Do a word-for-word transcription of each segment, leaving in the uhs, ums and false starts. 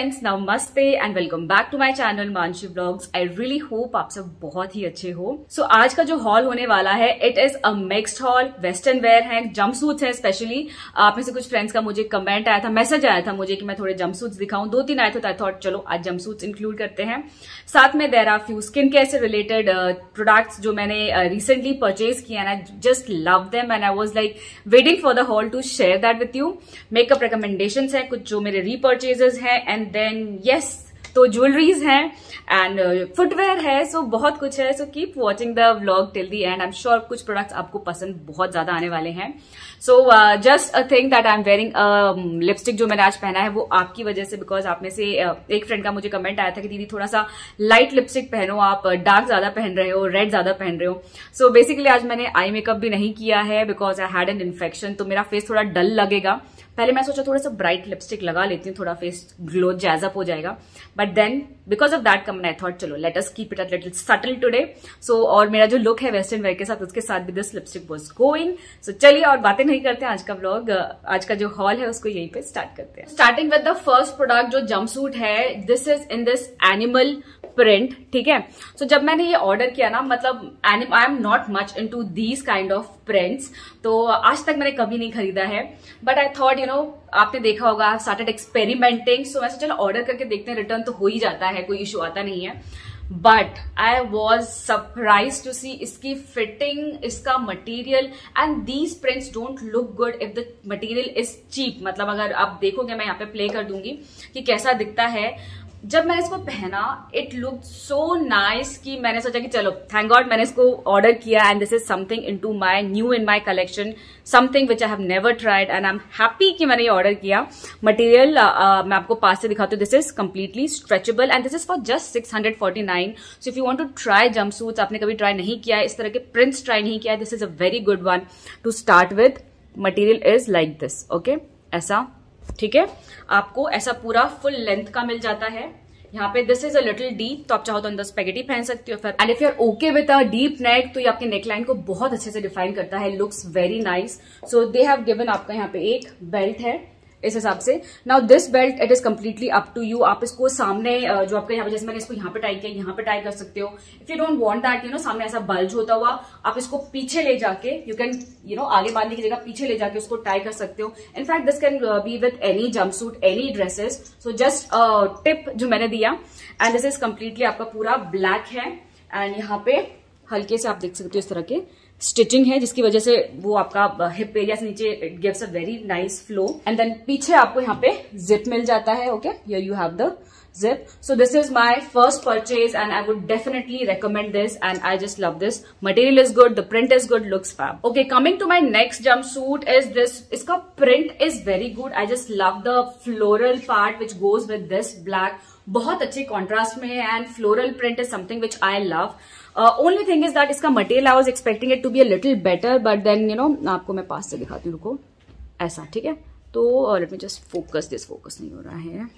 Friends, नमस्ते and welcome back to my channel Manshi blogs. I really hope आप सब बहुत ही अच्छे हो। सो so, आज का जो हॉल होने वाला है it is a mixed haul. Western wear है, जंपसूट्स है। स्पेशली आप में से कुछ फ्रेंड्स का मुझे कमेंट आया था, मैसेज आया था मुझे कि मैं थोड़े जंपसूट्स दिखाऊं। दो तीन आए थे, तो आई थॉट चलो आज जंपसूट्स इंक्लूड करते हैं। साथ में there are few skin care से रिलेटेड प्रोडक्ट्स जो मैंने रिसेंटली परचेज किया and I just love them and I was like waiting for the haul to share that with you. Makeup recommendations है, कुछ जो मेरे रीपर्चेजेस हैं, एंड देन यस तो ज्वेलरीज हैं एंड फुटवेयर है। सो so, बहुत कुछ है। So keep watching the vlog till the end I am sure कुछ प्रोडक्ट्स आपको पसंद बहुत ज्यादा आने वाले हैं। So just a thing that I am wearing lipstick जो मैंने आज पहना है वो आपकी वजह से, बिकॉज आप में से uh, एक फ्रेंड का मुझे कमेंट आया था कि दीदी थोड़ा सा लाइट लिपस्टिक पहनो, आप डार्क ज्यादा पहन रहे हो, रेड ज्यादा पहन रहे हो। सो so, बेसिकली आज मैंने आई मेकअप भी नहीं किया है because I had an infection, तो मेरा फेस थोड़ा डल लगेगा। पहले मैं सोचा थोड़ा सा ब्राइट लिपस्टिक लगा लेती हूँ, थोड़ा फेस ग्लो जैज अप हो जाएगा, but then because of that comment I thought चलो let us keep it a little subtle today. So और मेरा जो लुक है वेस्टर्न वेयर के साथ, उसके साथ भी this lipstick was going. So चलिए और बातें नहीं करते हैं, आज का व्लॉग, आज का जो हॉल है उसको यहीं पे स्टार्ट करते हैं। Starting with the first product जो जंपसूट है, this is in this animal print. ठीक है, सो so, जब मैंने ये ऑर्डर किया ना, मतलब I am not much into these kind of prints, तो आज तक मैंने कभी नहीं खरीदा है, but I thought you know आपने देखा होगा आई स्टार्टेड एक्सपेरिमेंटिंग। सो मैं सोचा चलो ऑर्डर करके देखते हैं, रिटर्न तो हो ही जाता है, कोई इशू आता नहीं है। But I was surprise to see इसकी फिटिंग, इसका material, and these prints don't look good if the material is cheap. मतलब अगर आप देखोगे, मैं यहाँ पे प्ले कर दूंगी कि कैसा दिखता है। जब मैंने इसको पहना इट लुक सो नाइस कि मैंने सोचा कि चलो थैंक गॉड मैंने इसको ऑर्डर किया and this is something into my new in my collection, something which I have never tried and I am happy कि मैंने ये ऑर्डर किया। मटेरियल uh, मैं आपको पास से दिखाती हूँ। This is completely stretchable and this is for just six hundred forty nine. So if you want to try jumpsuits, आपने कभी ट्राई नहीं किया है, इस तरह के प्रिंट्स ट्राई नहीं किया है, this is a very good one to start with. Material is like this, okay, ऐसा, ठीक है, आपको ऐसा पूरा फुल लेंथ का मिल जाता है। यहाँ पे this is a little deep, तो आप चाहो तो अंदर स्पेगेटी पहन सकते हो फिर। And if you are okay with a deep neck, तो ये आपके नेकलाइन को बहुत अच्छे से डिफाइन करता है, looks very nice. So they have given, आपका यहाँ पे एक बेल्ट है इस हिसाब से। Now this belt it is completely up to you. आप इसको सामने जो आपका यहाँ पे, जैसे मैंने इसको यहाँ पे टाई किया, यहाँ पे टाई कर सकते हो। If you don't want that, you know सामने ऐसा बल्ज होता हुआ, आप इसको पीछे ले जाके यू कैन यू नो आगे बांधने की जगह पीछे ले जाके उसको टाई कर सकते हो। In fact this can be with any jumpsuit, any dresses. So just tip जो मैंने दिया, एंड दिस इज कम्प्लीटली आपका पूरा ब्लैक है एंड यहाँ पे हल्के से आप देख सकते हो इस तरह के स्टिचिंग है, जिसकी वजह से वो आपका हिप एरिया से नीचे it gives a very nice flow. And then पीछे आपको यहाँ पे जिप मिल जाता है, okay, here you have the zip. So this is my first purchase and I would definitely recommend this and I just love this. Material is good, the print is good, looks fab. Okay, coming to my next jumpsuit is this. Iska print is very good. I just love the floral part which goes with this black. बहुत अच्छे contrast में है and floral print is something which I love. Uh, only thing is that इसका material I was expecting it to be a little better, but then you know आपको मैं पास से दिखाती हूँ, रुको, ऐसा, ठीक है। तो let me just focus this, focus नहीं हो रहा है,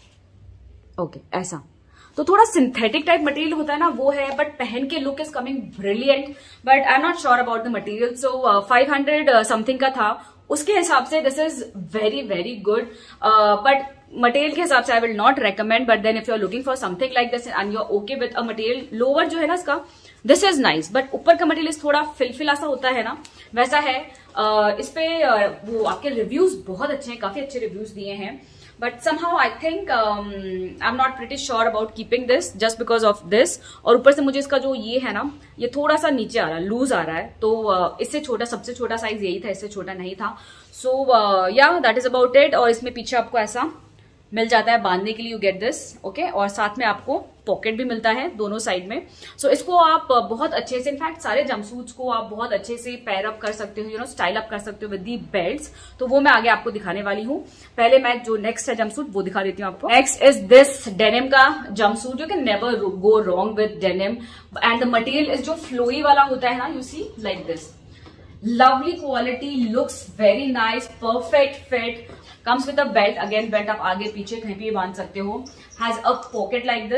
ओके okay, ऐसा। तो थोड़ा सिंथेटिक टाइप मटेरियल होता है ना, वो है, बट पहन के look is coming brilliant, but I am not sure about the material. So five hundred something का था, उसके हिसाब से this is very very good, but material के हिसाब से I will not recommend. But then if you are looking for something like this and you are okay with a material, lower जो है ना इसका, दिस इज नाइस, बट ऊपर का material थोड़ा फिलफिला सा होता है ना, वैसा है। uh, इस पे uh, वो आपके रिव्यूज बहुत अच्छे हैं, काफी अच्छे रिव्यूज दिए हैं, but somehow I think um, I'm not pretty sure about keeping this just because of this। और ऊपर से मुझे इसका जो ये है ना, ये थोड़ा सा नीचे आ रहा है, लूज आ रहा है, तो uh, इससे छोटा, सबसे छोटा साइज यही था, इससे छोटा नहीं था। सो या दैट इज अबाउट इट। और इसमें पीछे आपको ऐसा मिल जाता है बांधने के लिए, यू गेट दिस, ओके, और साथ में आपको पॉकेट भी मिलता है दोनों साइड में। सो so, इसको आप बहुत अच्छे से, इनफैक्ट सारे जंपसूट्स को आप बहुत अच्छे से पैर अप कर सकते हो, यू नो स्टाइल अप कर सकते हो विद दी बेल्ट्स। तो वो मैं आगे आपको दिखाने वाली हूँ। पहले मैं जो नेक्स्ट है जंपसूट वो दिखा देती हूँ आपको। नेक्स्ट इज दिस डेनिम का jumpsuit, you can never go wrong with denim and the material is जो फ्लोई वाला होता है ना, you see like this, lovely quality, looks very nice, perfect fit, comes with a belt, again belt आप आगे पीछे कहीं भी बांध सकते हो, has a pocket like this,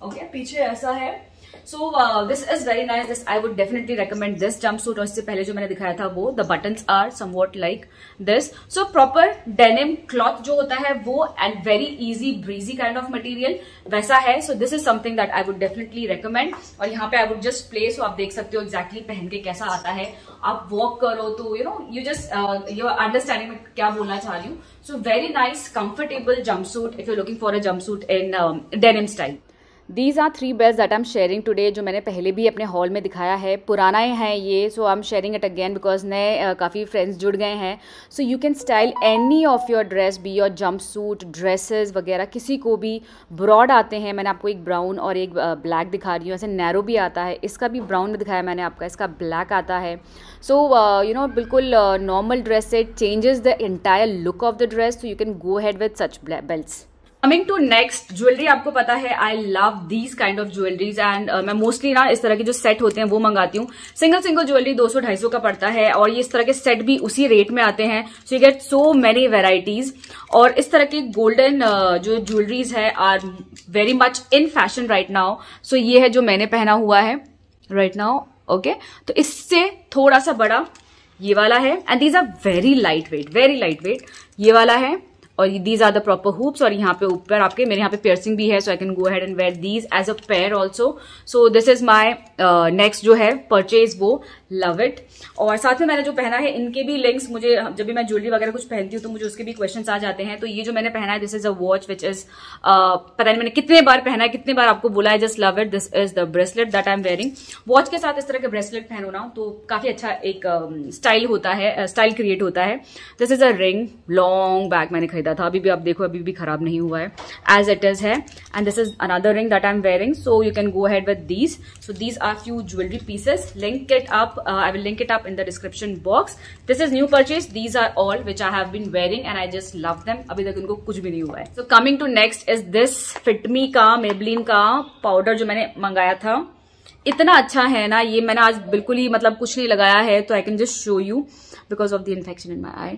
okay, पीछे ऐसा है। So this is very nice, this I would definitely recommend this jumpsuit. और इससे पहले जो मैंने दिखाया था वो the buttons are somewhat like this. So proper denim cloth जो होता है वो, and very easy breezy kind of material वैसा है। So this is something that I would definitely recommend. और यहाँ पे I would just place, so आप देख सकते हो एक्जैक्टली exactly पहन के कैसा आता है। आप वॉक करो तो you know you just you understanding में क्या बोलना चाह रही हूँ। So very nice comfortable jumpsuit if you looking for a jumpsuit in denim style. These are three belt that I am sharing today, जो मैंने पहले भी अपने हॉल में दिखाया है। पुराना है ये, so I am sharing it again because नए uh, काफ़ी फ्रेंड्स जुड़ गए हैं। So you can style any of your dress, be your jumpsuit, dresses वगैरह, किसी को भी। ब्रॉड आते हैं, मैंने आपको एक ब्राउन और एक ब्लैक uh, दिखा रही हूँ। ऐसे नैरो भी आता है, इसका भी ब्राउन में दिखाया मैंने आपका, इसका ब्लैक आता है। सो यू नो बिल्कुल नॉर्मल ड्रेस से changes the entire look of the dress, so you can go head with such belts. Coming to next jewellery, आपको पता है I love these kind of jewelleries एंड मैं mostly ना इस तरह के जो सेट होते हैं वो मंगाती हूँ। सिंगल सिंगल ज्वेलरी दो सौ ढाई सौ का पड़ता है, और ये इस तरह के सेट भी उसी रेट में आते हैं। So you get so many varieties. और इस तरह के गोल्डन uh, जो ज्वेलरीज है are very much in fashion right now. So ये है जो मैंने पहना हुआ है राइट नाउ। ओके, तो इससे थोड़ा सा बड़ा ये वाला है, and these are very light weight, very light weight. ये वाला है, और these are the proper hoops. और यहाँ पे ऊपर आपके, मेरे यहाँ पे पियर्सिंग भी है, so I can go ahead and wear these as a pair also. So this is my next जो है परचेज, वो लव इट। और साथ में मैंने जो पहना है, इनके भी लिंक्स, मुझे जब भी मैं ज्वेलरी वगैरह कुछ पहनती हूँ तो मुझे उसके भी क्वेश्चंस आ जाते हैं। तो ये जो मैंने पहना है, this is a watch which is, पता नहीं मैंने कितने बार पहना है, कितने बार आपको बोला है, just love it. This is the bracelet that I am wearing. Watch के साथ इस तरह के ब्रेसलेट पहनो ना तो काफी अच्छा एक स्टाइल uh, होता है, स्टाइल uh, क्रिएट होता है। This is a ring, long bag मैंने खरीदा था, अभी भी आप देखो अभी भी खराब नहीं हुआ है, एज इट इज है। And this is another ring that I am wearing, so you can go ahead with these. So these are few jewellery pieces, link it up, I will link it up in the description box. This is new purchase. These are all which I have been wearing and I just love them. अभी तक इनको कुछ भी नहीं हुआ है। So coming to next is this Fit Me का Maybelline का पाउडर जो मैंने मंगाया था। इतना अच्छा है ना ये, मैंने आज बिल्कुल ही मतलब कुछ नहीं लगाया है, तो I can just show you because of the infection in my eye.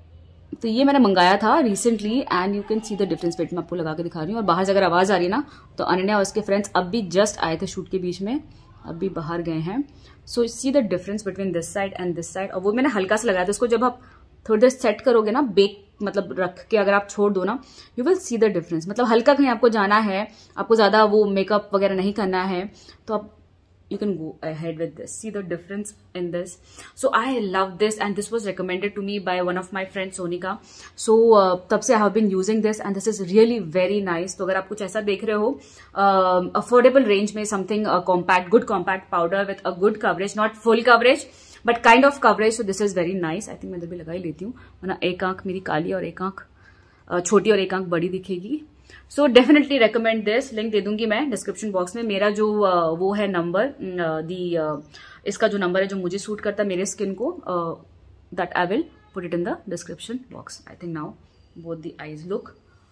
तो ये मैंने मंगाया था recently and you can see the difference. Wait मैं आपको लगा के दिखा रही हूँ। और बाहर से अगर आवाज आ रही है ना, तो अनन्या और उसके फ्रेंड्स अब भी जस्ट आए थे शूट के बीच में, अब भी बाहर गए हैं। So see the difference between this side and this side. और वो मैंने हल्का सा लगाया था, उसको जब आप थोड़ी देर सेट करोगे ना, बेक मतलब रख के अगर आप छोड़ दो ना, you will see the difference. मतलब हल्का कहीं आपको जाना है, आपको ज्यादा वो मेकअप वगैरह नहीं करना है, तो आप you can go ahead with this. See the difference in this. So I love this and this was recommended to me by one of my friends Sonika. So uh, तब से I have been using this and this is really very nice. तो अगर आप कुछ ऐसा देख रहे हो affordable range में, something uh, compact, good compact powder with a good coverage, not full coverage but kind of coverage, so this is very nice. I think मैं इधर भी लगा ही लेती हूँ, वरना एक आंख मेरी काली और एक आंख छोटी और एक आंख बड़ी दिखेगी। So definitely recommend this. Link दे दूंगी मैं डिस्क्रिप्शन बॉक्स में। मेरा जो uh, वो है नंबर, दी uh, इसका जो नंबर है जो मुझे सूट करता है मेरे स्किन को, that I will put it in the description box. I think now both the eyes look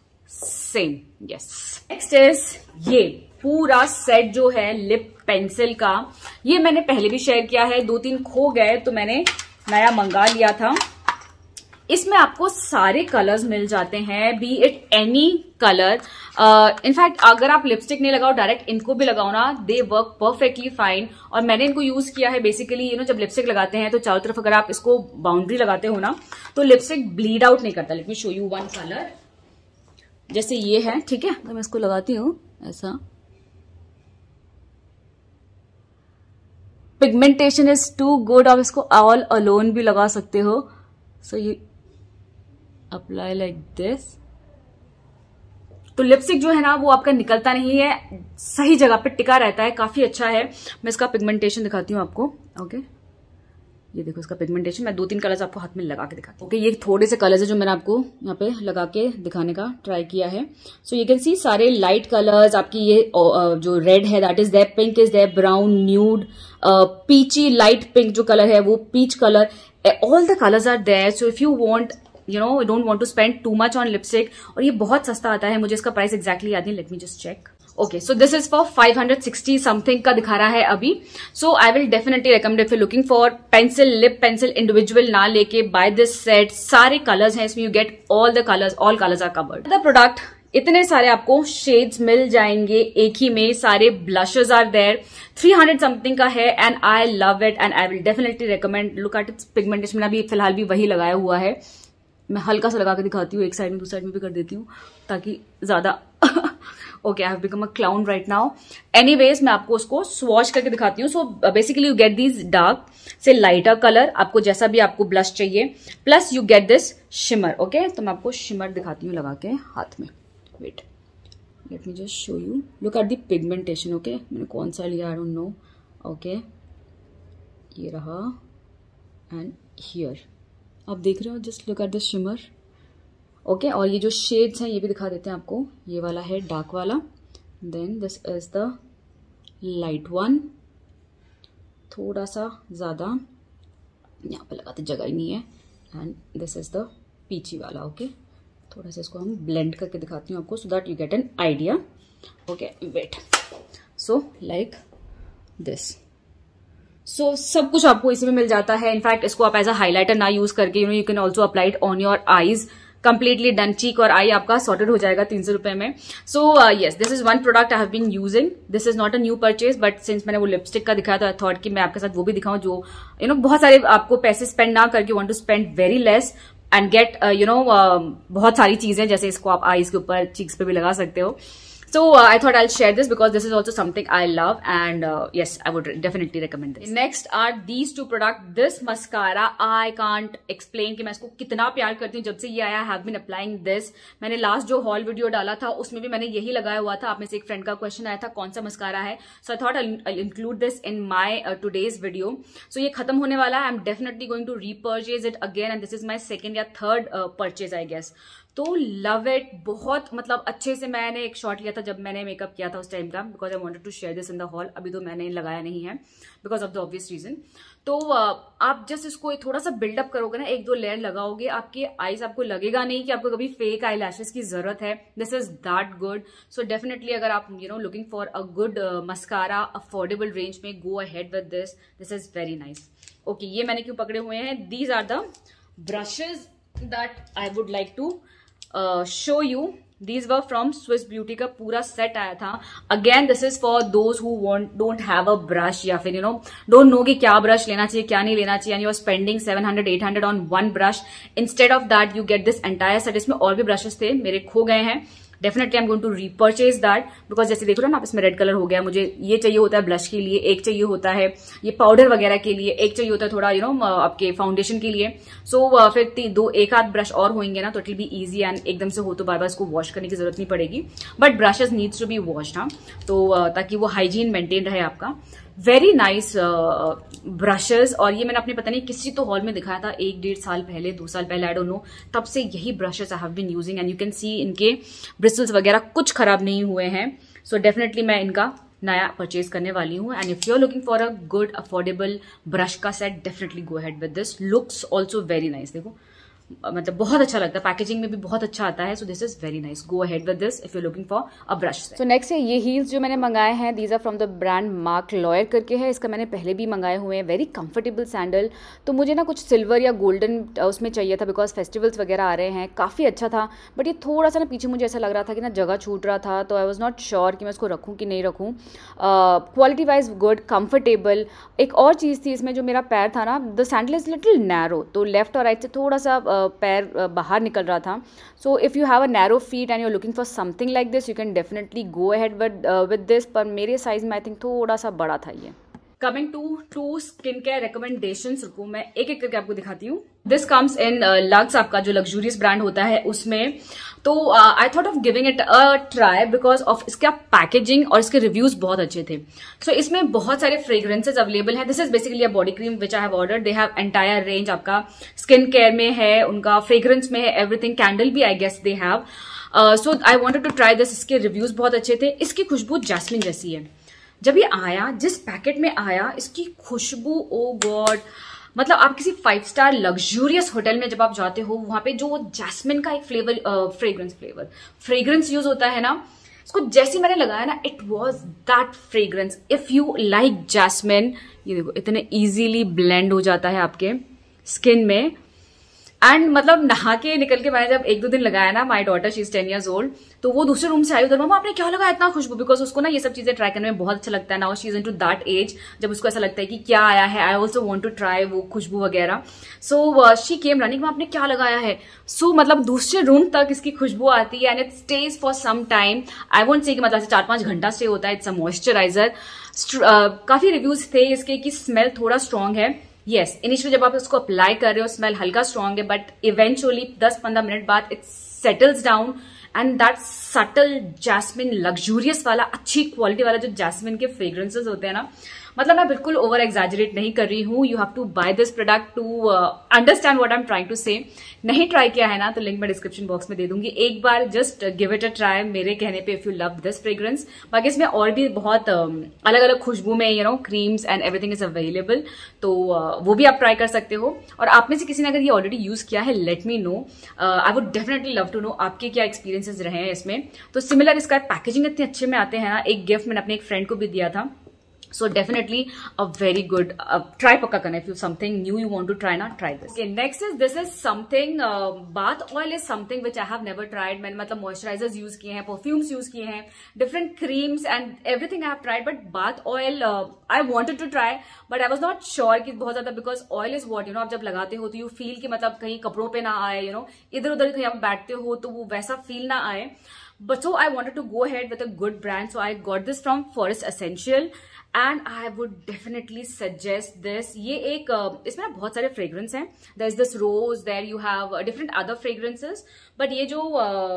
same. Yes, next is ये पूरा सेट जो है लिप पेंसिल का। ये मैंने पहले भी शेयर किया है, दो तीन खो गए तो मैंने नया मंगा लिया था। इसमें आपको सारे कलर्स मिल जाते हैं, be it any colour. In fact अगर आप लिपस्टिक नहीं लगाओ, डायरेक्ट इनको भी लगाओ ना, दे वर्क परफेक्टली फाइन। और मैंने इनको यूज किया है बेसिकली, यू नो जब लिपस्टिक लगाते हैं तो चारों तरफ अगर आप इसको बाउंड्री लगाते हो ना, तो लिपस्टिक ब्लीड आउट नहीं करता। Let me show you one colour, जैसे ये है, ठीक है, तो मैं इसको लगाती हूँ ऐसा। पिगमेंटेशन इज टू गुड, आप इसको ऑल अलोन भी लगा सकते हो। सो ये अप्लाई लाइक दिस, तो लिपस्टिक जो है ना वो आपका निकलता नहीं है, सही जगह पे टिका रहता है, काफी अच्छा है। मैं इसका पिगमेंटेशन दिखाती हूँ आपको। ओके, ये देखो इसका पिगमेंटेशन, मैं दो तीन कलर्स आपको हाथ में लगा के दिखाती हूँ। ओके, ये थोड़े से कलर्स है जो मैंने आपको यहाँ पे लगा के दिखाने का ट्राई किया है। सो यू कैन सी सारे लाइट कलर्स आपकी। ये जो रेड है that is there, pink is there, brown, nude, peachy light pink जो कलर है वो peach colour, all the colors are there. So if you want, you know, you don't want to spend too much on lipstick, और ये बहुत सस्ता आता है, मुझे इसका प्राइस एक्जैक्टली याद नहीं, let me just check. Okay, so this is for five hundred sixty something का दिखा रहा है अभी। So I will definitely recommend if you looking for pencil, lip pencil individual ना लेके, बाय दिस सेट। सारे कलर्स हैं इसमें, you get all the colours, all colours are covered. The product इतने सारे आपको शेड्स मिल जाएंगे एक ही में, सारे blushes are there, three hundred something का है and I love it and I will definitely recommend. Look at its pigmentation, मैंने अभी फिलहाल भी वही लगाया हुआ है। मैं हल्का सा लगा के दिखाती हूँ, एक साइड में दूसरी साइड में भी कर देती हूँ ताकि ज्यादा okay, I have become a clown right now. Anyways मैं आपको उसको स्वॉच करके दिखाती हूँ। So basically you get this dark से लाइटर कलर, आपको जैसा भी आपको ब्लश चाहिए, plus you get this shimmer. Okay, तो मैं आपको शिमर दिखाती हूँ लगा के हाथ में। Wait, let me just show you. Look at the pigmentation. Okay, मैंने कौन सा लिया आई डोंट नो। ओके, ये रहा एंड हियर आप देख रहे हो, just look at the shimmer. Okay, और ये जो शेड्स हैं ये भी दिखा देते हैं आपको। ये वाला है डार्क वाला, then this is the light one, थोड़ा सा ज्यादा यहाँ पे लगाते जगह ही नहीं है, and this is the peachy वाला। ओके, थोड़ा सा इसको हम ब्लेंड करके दिखाती हूँ आपको so that you get an idea. Okay, wait, so like this. So so, सब कुछ आपको इसी में मिल जाता है। इनफैक्ट इसको आप एज अ हाइलाइटर ना यूज करके you know you can also apply it on your eyes completely done. Cheek और आई आपका सॉर्टेड हो जाएगा तीन सौ रुपए में। So yes, this is one product I have been using. This is not a new purchase, but since मैंने वो लिपस्टिक का दिखाया तो आई थॉट कि मैं आपके साथ वो भी दिखाऊं जो यू नो बहुत सारे आपको पैसे स्पेंड ना करके want to spend very less and get you know बहुत सारी चीजें, जैसे इसको आप आईज के ऊपर चीक्स पे भी लगा सकते हो। So uh, I thought I'll share this because this is also something I love and uh, yes, I would definitely recommend this. Next are these two products. This mascara, I can't explain कि मैं इसको कितना प्यार करती हूँ। जब से ये आया I have been applying this. मैंने लास्ट जो हॉल वीडियो डाला था उसमें भी मैंने यही लगाया हुआ था। आप में से एक फ्रेंड का क्वेश्चन आया था कौन सा मस्कारा है, so I thought I'll, I'll include this in my uh, today's video. So ये खत्म होने वाला है। I'm definitely going to repurchase it again and this is my second या third uh, purchase I guess. तो love it, बहुत मतलब अच्छे से मैंने एक शॉट लिया था जब मैंने मेकअप किया था उस टाइम का, because I wanted to share this in the haul. अभी तो मैंने लगाया नहीं है because of the obvious reason. तो uh, आप जस्ट इसको थोड़ा सा बिल्डअप करोगे ना, एक दो लेयर लगाओगे, आपके आईज आपको लगेगा नहीं कि आपको कभी फेक आई लैशेस की जरूरत है। This is that good. So definitely अगर आप you know looking for a good mascara affordable range में, go ahead with this. This is very nice. Okay, ये मैंने क्यों पकड़े हुए हैं? These are the brushes that I would like to show you. These were from Swiss Beauty का पूरा set आया था। Again, this is for those who want don't have a brush या फिर you know don't know कि क्या brush लेना चाहिए क्या नहीं लेना चाहिए, and you are spending seven hundred eight hundred on one brush. Instead of that, you get this entire set. इसमें और भी ब्रशेस थे, मेरे खो गए हैं। Definitely I am going to repurchase that because जैसे देख रहे हो ना आप, इसमें रेड कलर हो गया। मुझे ये चाहिए होता है ब्लश के लिए, एक चाहिए होता है ये पाउडर वगैरह के लिए, एक चाहिए होता है थोड़ा यू you नो know, आपके फाउंडेशन के लिए। सो so, uh, फिर दो एक आध ब्रश और होंगे ना तो it will be easy and एकदम से हो तो बार बार इसको वॉश करने की जरूरत नहीं पड़ेगी। But brushes needs to be washed, हाँ, तो uh, ताकि वो हाइजीन मेंटेन रहे आपका। Very nice brushes. और ये मैंने अपने पता नहीं किसी तो हॉल में दिखाया था एक डेढ़ साल पहले, दो साल पहले, आई डोंट नो, तब से यही brushes I have been using and you can see इनके ब्रिस्टल्स वगैरह कुछ खराब नहीं हुए हैं। सो डेफिनेटली मैं इनका नया परचेज करने वाली हूँ and if you are looking for a good affordable brush का set, definitely go ahead with this. Looks also very nice. देखो मतलब बहुत अच्छा लगता है, पैकेजिंग में भी बहुत अच्छा आता है। So this is very nice. Go ahead with this if you looking for a brush. So next है ये हील्स जो मैंने मंगाए हैं। These are from the brand Marc Loire करके है। इसका मैंने पहले भी मंगाए हुए हैं। Very comfortable sandal. तो मुझे ना कुछ सिल्वर या गोल्डन उसमें चाहिए था बिकॉज फेस्टिवल्स वगैरह आ रहे हैं। काफ़ी अच्छा था बट ये थोड़ा सा ना पीछे मुझे ऐसा लग रहा था कि ना जगह छूट रहा था, तो आई वॉज नॉट श्योर कि मैं इसको रखूँ कि नहीं रखूँ। Quality wise good, comfortable. एक और चीज़ थी इसमें, जो मेरा पैर था ना, the sandal is little narrow, तो लेफ्ट और राइट से थोड़ा सा uh, पैर बाहर निकल रहा था। So if you have a narrow feet and you are looking for something like this, you can definitely go ahead with with this. पर मेरे साइज में आई थिंक थोड़ा सा बड़ा था ये। Coming to to skin care recommendations, रुको मैं एक एक करके आपको दिखाती हूँ। दिस कम्स इन लग्स, आपका जो लग्जूरियस ब्रांड होता है उसमें। तो I thought of giving it a try because of इसका पैकेजिंग और इसके रिव्यूज बहुत अच्छे थे। सो so, इसमें बहुत सारे फ्रेग्रेंसेज अवेलेबल हैं। This is basically a body cream which I have order. They have entire range, आपका स्किन केयर में है, उनका फ्रेग्रेंस में है, एवरीथिंग। कैंडल भी I guess they have. So I wanted to try this. इसके reviews बहुत अच्छे थे। इसकी खुशबू जैस्मिन जैसी है। जब ये आया, जिस पैकेट में आया, इसकी खुशबू, ओ गॉड, मतलब आप किसी फाइव स्टार लग्जूरियस होटल में जब आप जाते हो, वहां पे जो जैस्मिन का एक flavour fragrance flavour fragrance use होता है ना, इसको जैसे मैंने लगाया ना, it was that fragrance. If you like jasmine, ये देखो इतने इजीली ब्लेंड हो जाता है आपके स्किन में एंड मतलब नहा के निकल के मैंने जब एक दो दिन लगाया ना, my daughter she is ten years old, तो वो दूसरे रूम से आई उधर, मम्मा आपने क्या लगाया इतना खुशबू, बिकॉज उसको ना ये सब चीजें ट्राई करने में बहुत अच्छा लगता है। Now she is into that age जब उसको ऐसा लगता है कि क्या आया है, I also want to try वो खुशबू वगैरह। सो शी केम रनिंग, में आपने क्या लगाया है। सो so, मतलब दूसरे रूम तक इसकी खुशबू आती है and it stays for some time. I won't say कि मतलब चार पांच घंटा स्टे होता है। It's a moisturiser. काफी रिव्यूज थे इसके कि स्मेल थोड़ा स्ट्रांग है। यस, इनिशियली जब आप उसको अप्लाई कर रहे हो स्मेल हल्का स्ट्रांग है, बट इवेंचुअली दस पंद्रह मिनट बाद it settles down and that subtle jasmine, luxurious वाला, अच्छी क्वालिटी वाला जो जैस्मिन के फ्रेग्रेंसेस होते हैं ना, मतलब मैं बिल्कुल ओवर एग्जैजरेट नहीं कर रही हूँ। You have to buy this product to understand what I am trying to say. नहीं ट्राई किया है ना तो लिंक मैं डिस्क्रिप्शन बॉक्स में दे दूंगी, एक बार just give it a try मेरे कहने पे if you love this fragrance. बाकी इसमें और भी बहुत अलग अलग खुशबू में you know creams and everything is available, तो uh, वो भी आप ट्राई कर सकते हो। और आप में से किसी ने अगर ये ऑलरेडी यूज किया है, let me know, I would definitely love to know आपके क्या एक्सपीरियंसेस रहे हैं इसमें। तो सिमिलर इसका पैकेजिंग इतने अच्छे में आते हैं ना, एक गिफ्ट मैंने अपने एक फ्रेंड को भी दिया था। So definitely a very good uh, try pakka karna. If you something new you want to try na, try this. Okay, next is this is something uh, bath oil is something which I have never tried. मैंने मतलब moisturizers use किए हैं, perfumes use किए हैं, different creams and everything I have tried, but bath oil uh, I wanted to try, but I was not sure कि बहुत ज्यादा, because oil is what you know, आप जब लगाते हो तो you feel कि मतलब कहीं कपड़ों पे ना आए, you know, इधर उधर कहीं आप बैठते हो तो वो वैसा फील ना आए। But so I wanted to go ahead with a good brand, so I got this from Forest Essential and I would definitely suggest this. ये एक इसमें ना बहुत सारे फ्रेग्रेंस हैं। There is this rose, there you have different other fragrances, but ये जो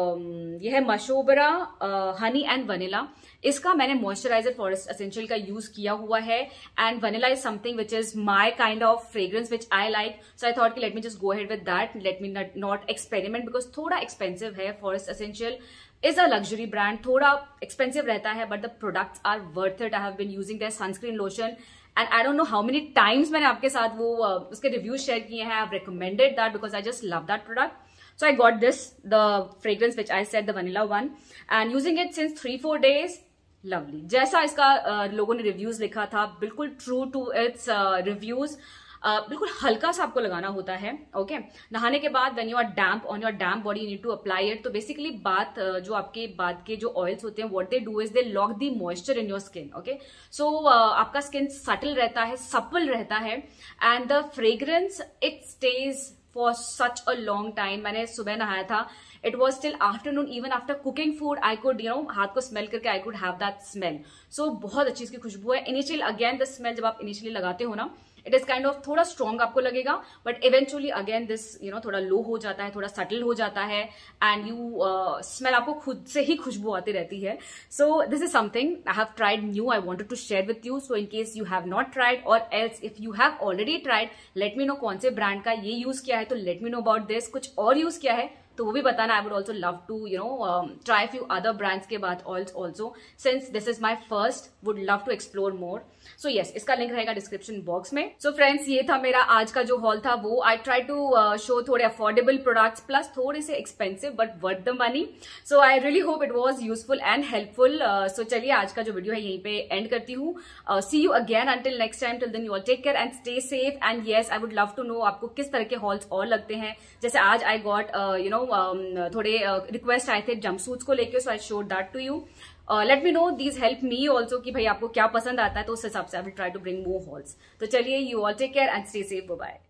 ये है मशोबरा हनी एंड वनीला, इसका मैंने मॉइस्चराइजर फॉरेस्ट एसेंशियल का यूज किया हुआ है and vanilla is something which is my kind of fragrance which I like, so I thought कि let me just go ahead with that, let me not experiment, because थोड़ा expensive है। Forest Essentials is a luxury brand, थोड़ा expensive रहता है, but the products are worth it. I have been using their sunscreen lotion and I don't know how many times मैंने आपके साथ वो uh, उसके रिव्यूज शेयर किए हैं. I've recommended that because I just love that product. So I got this, the fragrance which I said, the vanilla one, and using it since three four days. Lovely. जैसा इसका uh, लोगों ने reviews लिखा था, बिल्कुल true to its reviews. Uh, बिल्कुल हल्का सा आपको लगाना होता है. Okay okay? नहाने के बाद when you are damp on your damp body you need to apply it. तो बेसिकली बात uh, जो आपके बाद के जो ऑयल्स होते हैं, what they do is they lock the moisture in your skin. Okay, so आपका स्किन सटल रहता है, सपल रहता है, and the fragrance it stays for such a long time. मैंने सुबह नहाया था, it was till afternoon, even after cooking food I could you know हाथ को स्मेल करके I could have that smell. So बहुत अच्छी इसकी खुशबू है. इनिशियल अगेन द स्मेल जब आप इनिशियली लगाते हो ना, इट इज काइंड ऑफ थोड़ा स्ट्रॉन्ग आपको लगेगा, but eventually again this you know थोड़ा लो हो जाता है, थोड़ा सटल हो जाता है, एंड यू स्मेल आपको खुद से ही खुशबू आती रहती है. So this is something I have tried new, I wanted to share with you. So in case you have not tried और else if you have already tried, let me know कौन से brand का ये use किया है, तो let me know about this. कुछ और यूज किया है तो वो भी बताना. I would also love to you know try few other brands के बाद oils also, since this is my first, would love to explore more. So yes, इसका लिंक रहेगा डिस्क्रिप्शन बॉक्स में. सो so फ्रेंड्स, ये था मेरा आज का जो हॉल था वो. आई ट्राई टू शो थोड़े अफोर्डेबल प्रोडक्ट्स प्लस थोड़े से expensive but worth the money. So I really hope it was useful and helpful. So चलिए आज का जो वीडियो है यहीं पे एंड करती हूँ. See you again until next time. Till then you all take care and stay safe. And yes, I would love to know आपको किस तरह के हॉल्स और लगते हैं. जैसे आज आई गॉट यू नो थोड़े रिक्वेस्ट आए थे जंपसूट्स को लेके, so I showed that to you. Let me know, these help me also कि भाई आपको क्या पसंद आता है, तो उस हिसाब से I will try to bring more hauls. तो चलिए, you all take care and stay safe. Bye.